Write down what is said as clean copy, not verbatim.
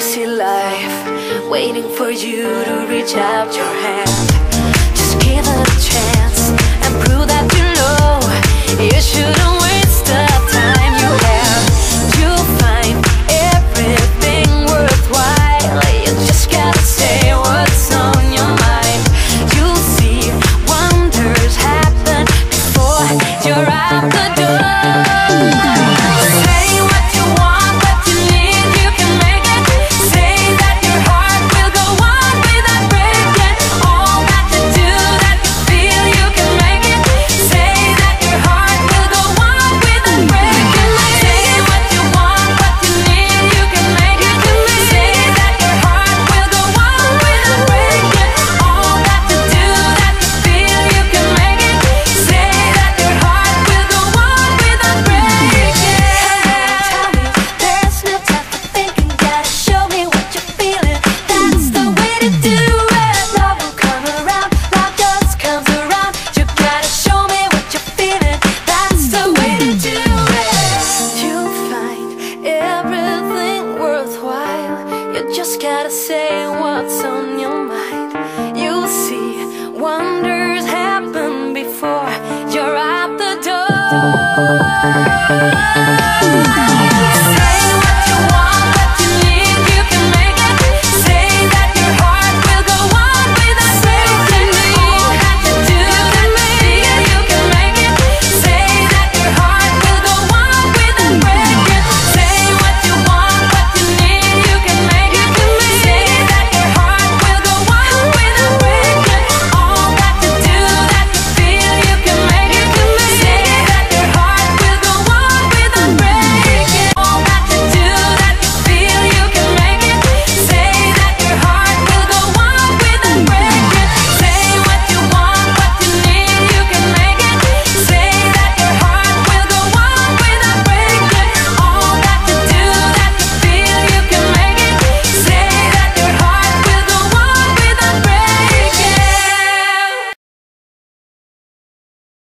see life waiting for you to reach out your hand. Just give it a chance and prove that you know you shouldn't waste the time you have. You'll find everything worthwhile. You just gotta say what's on your mind. You'll see wonders happen before you're out the door. Just gotta say what's on your mind. You'll see wonders happen before you're out the door.